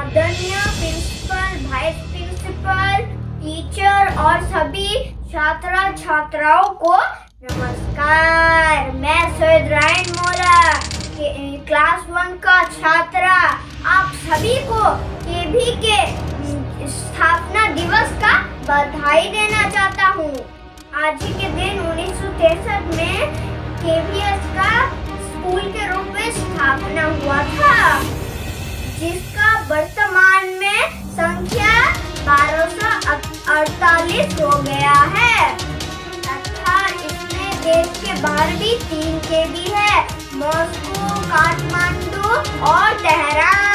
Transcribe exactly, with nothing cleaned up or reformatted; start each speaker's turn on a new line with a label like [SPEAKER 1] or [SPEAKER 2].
[SPEAKER 1] आदरणीय principal, vice principal, teacher और सभी छात्र छात्राओं को नमस्कार। मैं सैयद रायन मौला, क्लास वन का छात्र, आप सभी को केवी के स्थापना दिवस का बधाई देना चाहता हूँ। आज ही के दिन उन्नीस सौ तिरसठ में केवीएस का स्कूल के रूप में स्थापना हुआ था, जिसका वर्तमान में संख्या बारह सौ अड़तालीस हो गया है तथा इसमें देश के बाहर भी तीन केवी है, मॉस्को, काठमांडू और तेहरान।